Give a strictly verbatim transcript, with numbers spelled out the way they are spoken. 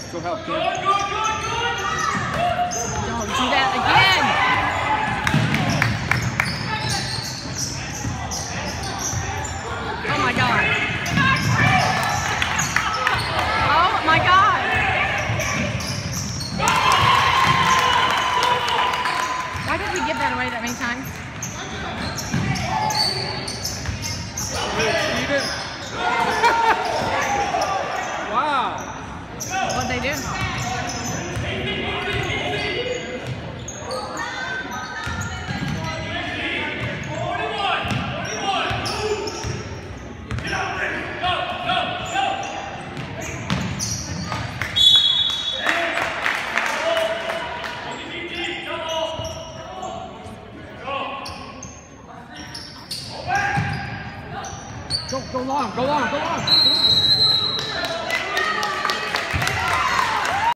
Go help, Kim. Don't do that again. Oh my God. Oh my God. Why did we give that away that many times? Wow. What'd they do? Go, go long, go long, go long. Go long.